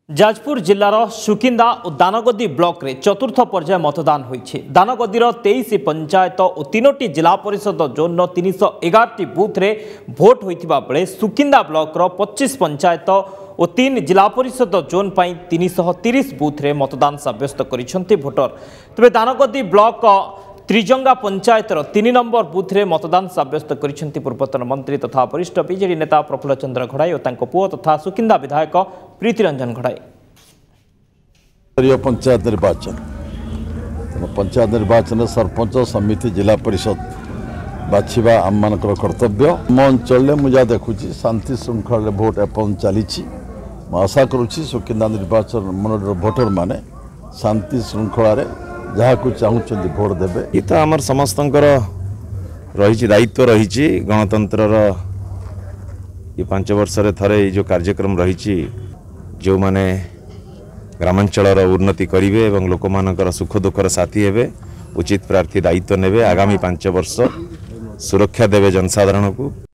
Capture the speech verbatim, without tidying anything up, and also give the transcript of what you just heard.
जाजपुर जिलार सुकिंदा और दानगदी ब्लॉक रे चतुर्थ पर्याय मतदान होइछे। दानगदीर तेईस पंचायत और तीनोटी जिला परिषद जोन तीन सौ एगारटी बूथ रे भोट होइतिबा बेले सुकिंदा ब्लॉक रो पच्चीस पंचायत और तीन जिला परिषद जोन पाई तीन सौ तीस बूथ रे मतदान साब्यस्त करिसेंती भोटर। तबे दानगदी ब्लॉक त्रिजंगा पंचायतर तीन नंबर बूथ रे मतदान साब्यस्त करिसेंती पूर्वतन मंत्री तथा वरिष्ठ बीजेडी नेता प्रफुल्ल चंद्र घड़ाई और तांको पुओ तथा सुकिंदा विधायक प्रीति रंजन घड़ाई। पंचायत निर्वाचन पंचायत निर्वाचन सरपंच समिति जिला परिषद बाछिबा आम मान कर्तव्य। आम अंचल मुझे देखुची शांति श्रृंखला भोट एपन चली। आशा करुच्ची सुकिंदा निर्वाचन मंडल भोटर माने शांति श्रृंखला जहाँ को चाहते भोट देवे। ये तो आमर समस्त रही दायित्व रही गणतंत्र ये पांच वर्ष थे जो कार्यक्रम रही जो माने ग्रामांचल उन्नति करेंगे और लोक मानकर सुख दुखर साथी हेबे उचित प्रार्थी दायित्व नेबे। आगामी पांच वर्ष सुरक्षा देवे जनसाधारण को।